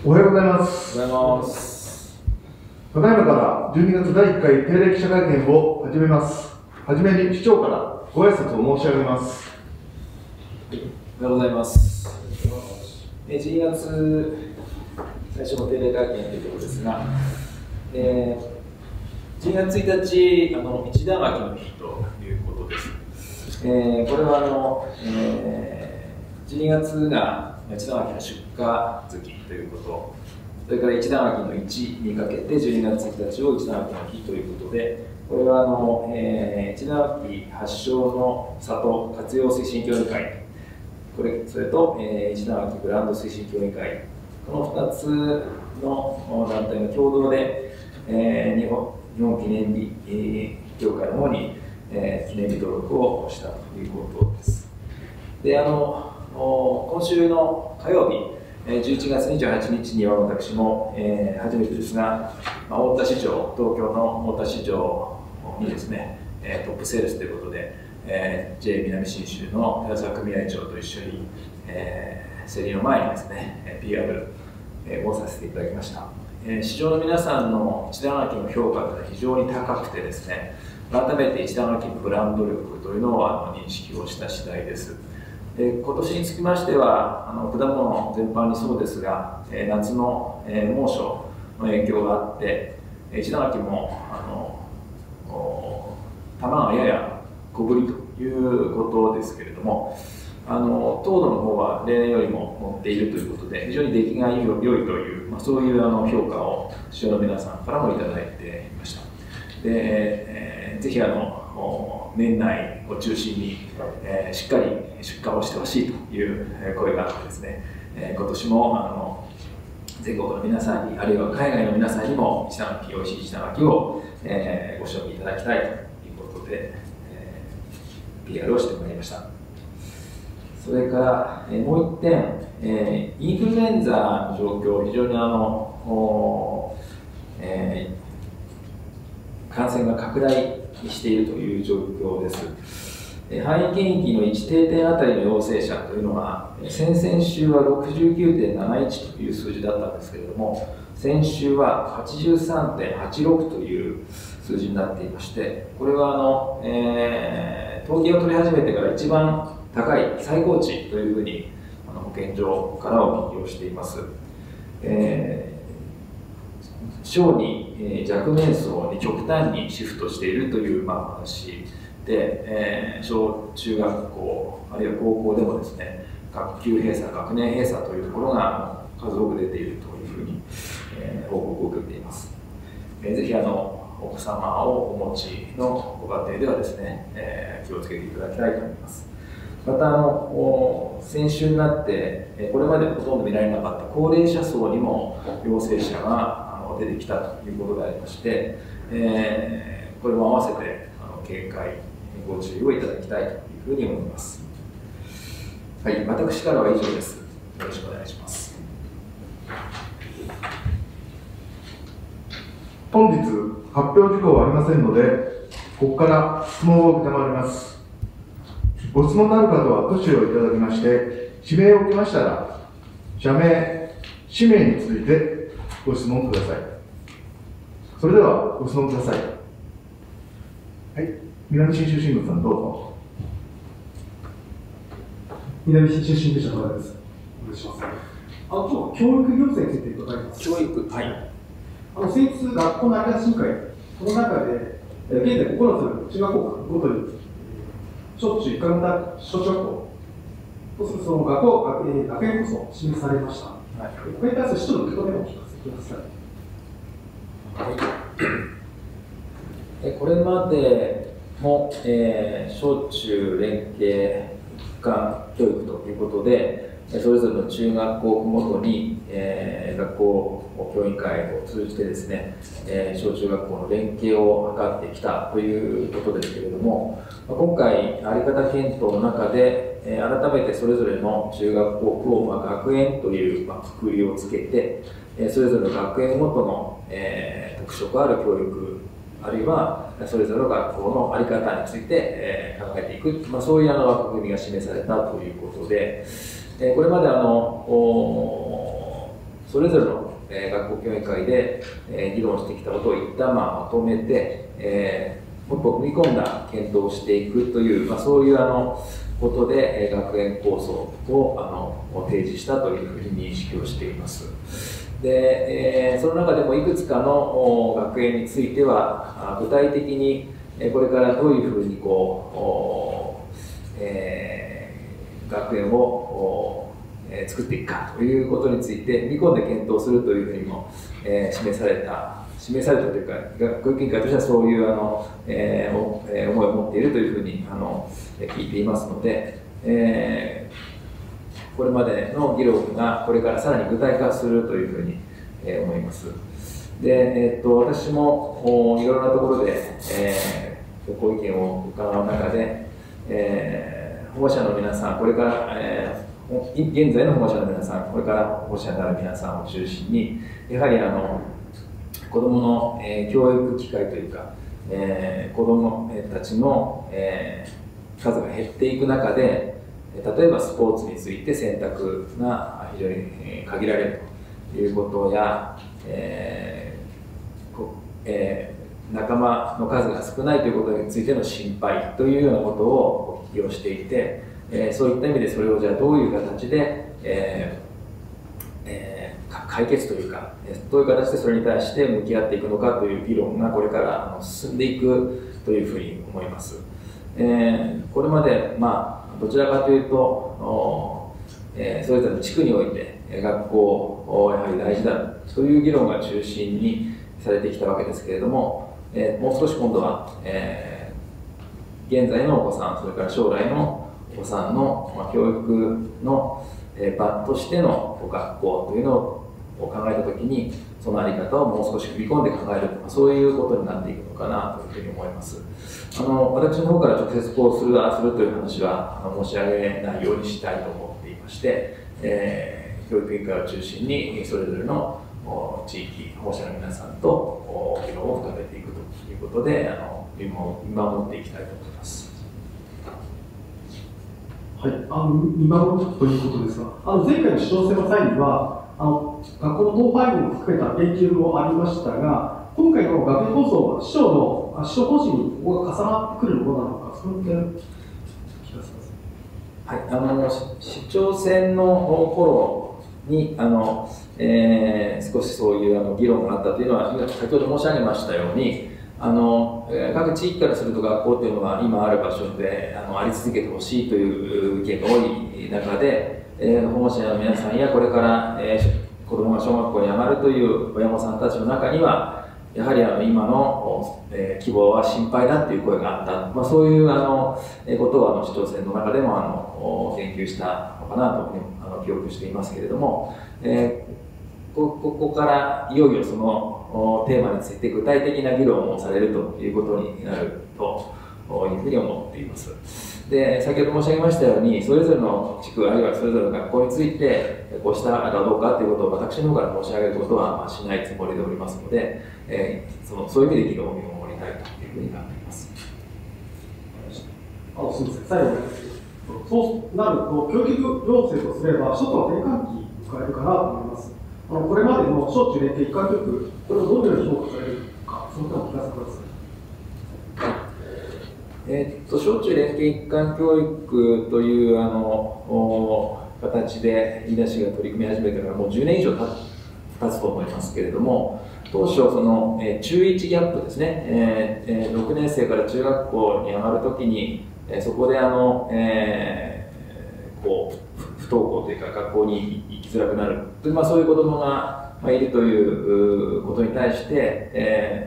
おはようございます。 おはようございます。 ただいまから12月第1回定例記者会見を始めます。はじめに市長からご挨拶を申し上げます。 おはようございます。12月最初の定例会見ということですが、12月1日、一段秋の日ということです。これは12月が一段秋の出荷月ということ、それから一段秋の1にかけて12月1日を一段秋の日ということで、これは一段秋発祥の里活用推進協議会、それと、一段秋ブランド推進協議会、この2つの団体の共同で、日本記念日協会の方に、記念日登録をしたということです。で今週の火曜日、11月28日には私も、初めてですが、大田市場、東京の大田市場にですね、トップセールスということで、JA 南信州の寺沢組合長と一緒に、競りの前にですね、PR をさせていただきました。市場の皆さんの一段秋の評価が非常に高くてですね、改めて一段秋のブランド力というのを認識をした次第です。今年につきましては果物全般にそうですが、夏の猛暑の影響があって一段秋も玉がやや小ぶりということですけれども、糖度の方は例年よりも持っているということで非常に出来が良いという、そういう評価を市場の皆さんからもいただいていました。で、ぜひ年内を中心に、しっかり出荷をしてほしいという声があってですね、今年も全国の皆さんに、あるいは海外の皆さんにも一段秋、おいしい一段秋を、ご賞味いただきたいということで、PR をしてまいりました。それから、もう一点、インフルエンザの状況、非常に感染が拡大しているという状況です。範囲圏域の1定点あたりの陽性者というのは、先々週は 69.71 という数字だったんですけれども、先週は 83.86 という数字になっていまして、これは統計を取り始めてから一番高い最高値というふうに保健所からお聞きをしています。小に若年層に極端にシフトしているという話で、小中学校あるいは高校でもですね、学級閉鎖、学年閉鎖というところが数多く出ているというふうに、報告を受けています。ぜひお子様をお持ちのご家庭ではですね、気をつけていただきたいと思います。また先週になってこれまでほとんど見られなかった高齢者層にも陽性者が出てきたということでありまして、これも合わせて警戒ご注意をいただきたいというふうに思います。はい、私からは以上です。よろしくお願いします。 本日発表事項はありませんので、ここから質問を承ります。ご質問のある方は挙手をいただきまして、指名を受けましたら、社名、氏名についてご質問ください。それではご質問ください。はい、南信州新聞さん、どうぞ。 南信州新聞社の方です。お願いします。今日は教育行政について伺います。 教育、はい。 先日、学校の在り方審会、この中で、現在9つ中学校ごとに、小中一貫型小中学校とするその学園こそ示されました。はい、これに対する市長の受け止めをお聞かせください。 はい、これまでも、小中連携一貫教育ということで、それぞれの中学校ごとに、学校教員会を通じてですね、小中学校の連携を図ってきたということですけれども、今回、在り方検討の中で、改めてそれぞれの中学校を、学園というくくりをつけて、それぞれの学園ごとの、特色ある教育、あるいはそれぞれの学校の在り方について、考えていく、そういう枠組みが示されたということで、これまでそそれぞれの、学校協議会で、議論してきたことを一旦、まとめて、もっと踏み込んだ検討をしていくという、そういうことで、学園構想を提示したというふうに認識をしています。で、その中でもいくつかの学園については、具体的にこれからどういうふうに学園を作っていくかということについて見込んで検討するというふうにも、示されたというか、学育委員会としてはそういう思いを持っているというふうに聞いていますので、これまでの議論がこれからさらに具体化するというふうに思います。で、私もいろいろなところで、ご意見を伺う中で、保護者の皆さん、これから、現在の保護者の皆さん、これから保護者になる皆さんを中心に、やはり子どもの、教育機会というか、子どもたちの、数が減っていく中で、例えばスポーツについて選択が非常に限られるということや、仲間の数が少ないということについての心配というようなことをお聞きをしていて、そういった意味でそれをじゃあどういう形で、解決というか、どういう形でそれに対して向き合っていくのかという議論がこれから進んでいくというふうに思います。これまで、どちらかというと、それぞれの地区において学校をやはり大事だという議論が中心にされてきたわけですけれども、もう少し今度は、現在のお子さん、それから将来のお子さんの、教育の場としての学校というのを考えたときに、そのあり方をもう少し踏み込んで考える、そういうことになっていくのかなというふうに思います。私の方から直接こうするという話は申し上げないようにしたいと思っていまして、教育委員会を中心にそれぞれの地域保護者の皆さんと議論を深めていくということで見守っていきたいと思います。 はい、見守るということですが、前回の市長選の際には学校の統廃合も含めた言及もありましたが、今回の学園構想は市長方針にここが重なってくるものなのか、その点、聞かせます。 はい、市長選の頃に少しそういう議論があったというのは、先ほど申し上げましたように、各地域からすると学校というのは今ある場所であり続けてほしいという意見が多い中で、保護者の皆さんやこれから、子どもが小学校に上がるという親御さんたちの中には、やはり今の、希望は心配だという声があった、そういうことを市長選の中でも言及したのかなと記憶していますけれども、ここからいよいよそのテーマについて具体的な議論をされるということになるというふうに思っています。で、先ほど申し上げましたように、それぞれの地区あるいはそれぞれの学校についてこうしたらどうかということを私の方から申し上げることはしないつもりでおりますので、そういう意味で議論を見守りたいというふうに考えます。 すみません、最後にそうなると教育行政とすれば一つの転換期を迎えるかなと思います。これまでの小中連携一貫教育、これをどのように評価されるか、その点を聞かせてください。 小中連携一貫教育という形で飯田市が取り組み始めてからもう10年以上経つと思いますけれども、当初その、中1ギャップですね、6年生から中学校に上がるときに、そこで不登校というか学校に行きづらくなるという、そういう子どもがいるということに対して、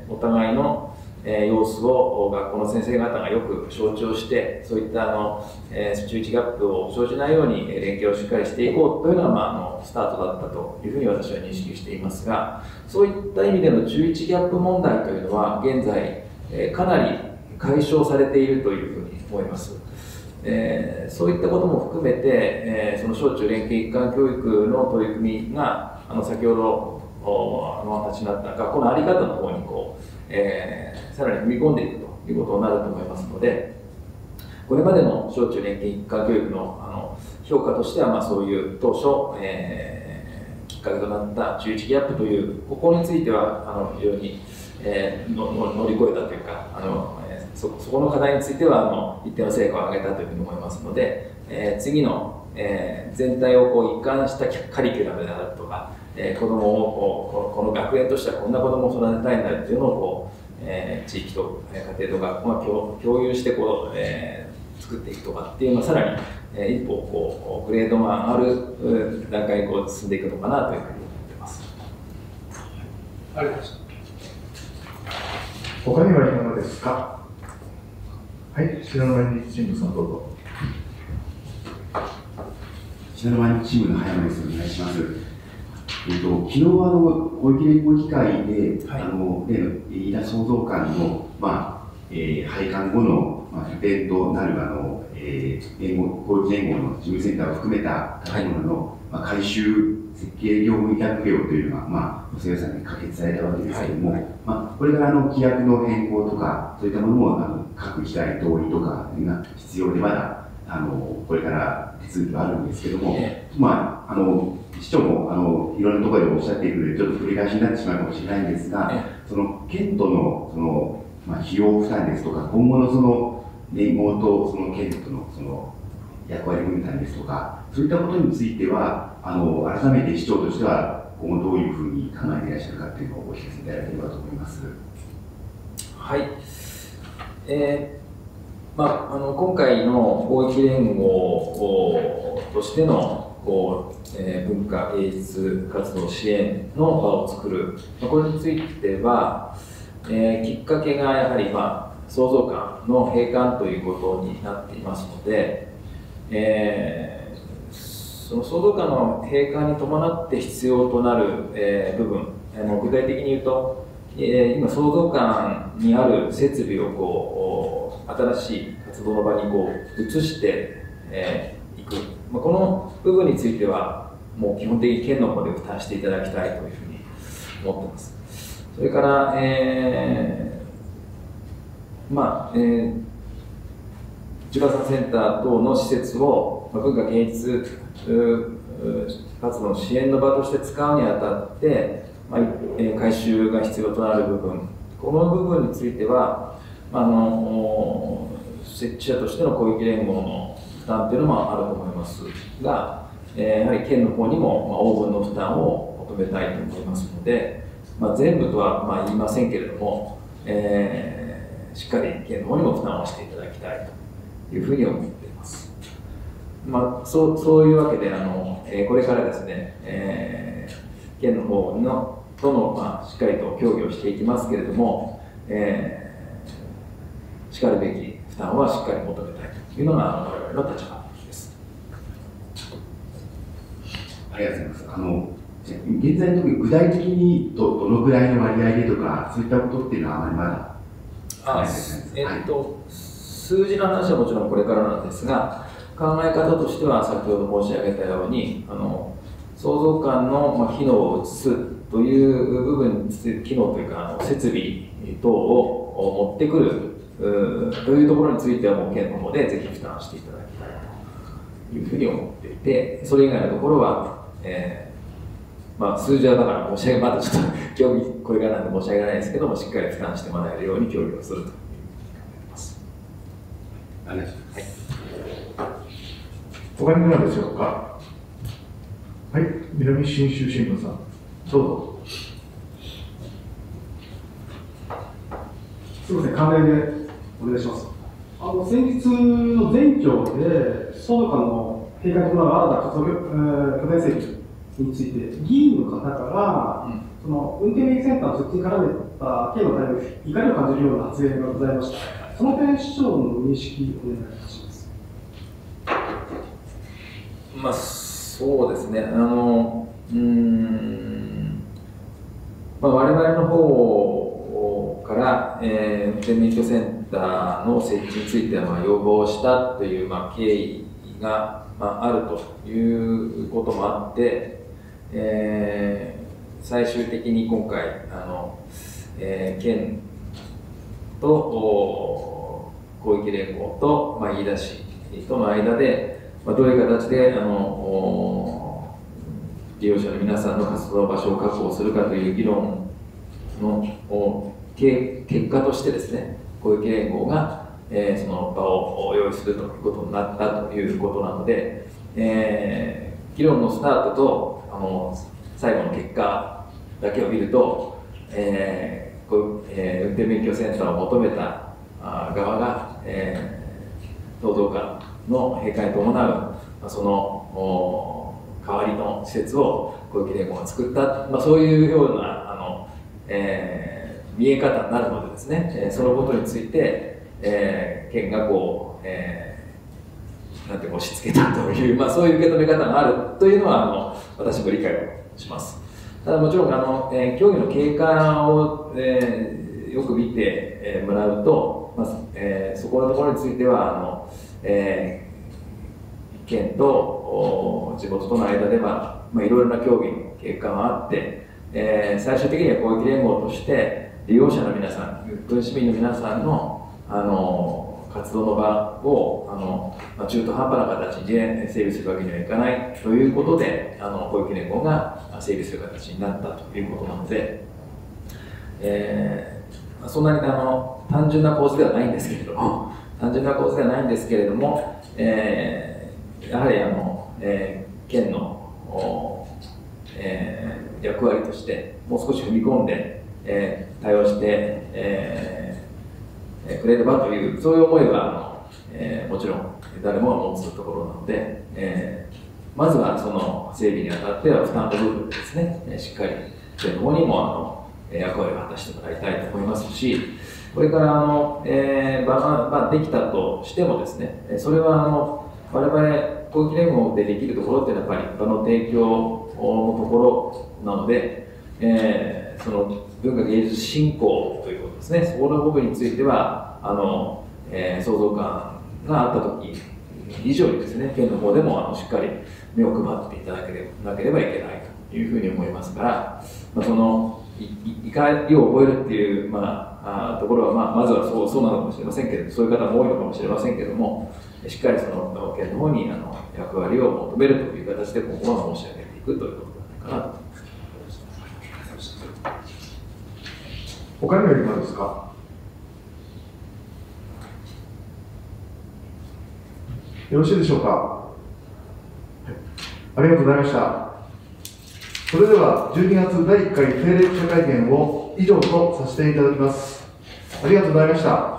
お互いの様子を学校の先生方がよく承知をして、そういった中1ギャップを生じないように連携をしっかりしていこうというのが、スタートだったというふうに私は認識していますが、そういった意味での中1ギャップ問題というのは現在かなり解消されているというふうに思います。そういったことも含めて、その小中連携一貫教育の取り組みが先ほどお話になった学校の在り方の方にさらに踏み込んでいくということになると思いますので、これまでの小中連携一貫教育の評価としては、そういう当初、期きっかけとなった11ギャップという、ここについては非常に、乗り越えたというか、そこの課題については一定の成果を上げたというふうに思いますので、次の、全体を一貫したカリキュラムであるとか、子どもをこの学園としてはこんな子どもを育てたいんだというのを地域と家庭と学校が共有して作っていくとかっていうのはさらに一歩グレードが上がる段階に進んでいくのかなというふうに思っています。 ありがとうございます。 他にはいかがですか。はい、信濃毎日新聞さんどうぞ。 信濃毎日新聞の早間です。お願いします。昨日保育連合議会で、例の飯田創造館の、廃館後の、拠点となる保育連合の事務センターを含めた建物の、改修設計業務委託料というのが、補正予算に可決されたわけですけれども、これから規約の変更とか、そういったものも各機械同意とかが必要で、まだこれから手続きがあるんですけれども、市長もいろんなところでおっしゃっているので、ちょっと繰り返しになってしまうかもしれないんですが、その県との費用負担ですとか、今後の連合と県との役割分担ですとか、そういったことについては、改めて市長としては、今後どういうふうに考えていらっしゃるかというのをお聞かせいただければと思います。 はい。今回の保育連合としての文化芸術活動支援の場を作る、これについては、きっかけがやはり、創造館の閉館ということになっていますので、その創造館の閉館に伴って必要となる、部分、具体的に言うと、今創造館にある設備を新しい活動の場に移していく、この部分についてはもう基本的に県の方で負担していただきたいというふうに思っています。それから、中華センター等の施設を文化芸術活動の支援の場として使うにあたって、改修が必要となる部分、この部分については、設置者としての広域連合の負担というのもあると思いますが、やはり県の方にも応分の負担を求めたいと思いますので、全部とは言いませんけれども、しっかり県の方にも負担をしていただきたいというふうに思っています。そういうわけでこれからですね、県の方とのしっかりと協議をしていきますけれども、しかるべき負担はしっかり求めたいというのが我々の立場です。 ありがとうございます。現在の時具体的にどのぐらいの割合でとか、そういったことっていうのはあまりまだ数字の話はもちろんこれからなんですが、考え方としては先ほど申し上げたように、創造館の機能を移すという部分に機能というか設備等を持ってくるというところについてはもう県の方でぜひ負担していただきたいというふうに思っていて、それ以外のところは、数字はだから申し上げまだちょっと協議これからなんで申し上げないですけども、しっかり負担してもらえるように協議をするというふうに考えます。 ありがとうございます。 他に何でしょうか。はい、南信州新聞さん、どうぞ。 すみません、関連でお願いします。先日の全庁で、創造館の閉館となる新たな活動拠点整備について、議員の方から、その運転免許センターの設置に絡めた県の対応に怒りを感じるような発言がございました。その点、市長の認識をお願いいたします。 そうですね、我々の方から、運転免許センターの設置については要望したという、経緯が、あるということもあって、最終的に今回県と広域連合と飯田市との間で、どういう形で利用者の皆さんの活動場所を確保するかという議論の結果としてですね、公益連合が、その場を用意するということになったということなので、議論のスタートと最後の結果だけを見ると、運転免許センターを求めた側が、創造館の閉会に伴うその代わりの施設を公益連合が作った、そういうような見え方になるのでですね、そのことについて、県がこう、なんて押し付けたという、そういう受け止め方があるというのは私も理解をします。ただもちろん競技の経過を、よく見てもらうと、そこのところについては県と地元との間ではいろいろな競技の経過があって、最終的には公益連合として利用者の皆さん、郡市民の皆さんの活動の場を中途半端な形で整備するわけにはいかないということで、公益連合が整備する形になったということなので、そんなに単純な構図ではないんですけれども、やはり県の役割としてもう少し踏み込んで、対応して、くれればという、そういう思いはもちろん誰もが持つところなので、まずはその整備にあたっては負担の部分ですね、しっかり県の方にも役割を果たしてもらいたいと思いますし、これから場ができたとしてもですね、それは我々公益連合でできるところっていうのはやっぱり場の提供のところなので、その文化芸術振興ということですね、そこの部分については創造館があった時以上にですね、県の方でもしっかり目を配っていただけなければいけないというふうに思いますから、その怒りを覚えるっていう、ところは、まずはそうなのかもしれませんけれど、そういう方も多いのかもしれませんけれども、しっかりその県の方に役割を求めるという形で今後は申し上げていくということなのかなと。 他にはいかがですか。よろしいでしょうか。ありがとうございました。それでは12月第1回定例記者会見を以上とさせていただきます。ありがとうございました。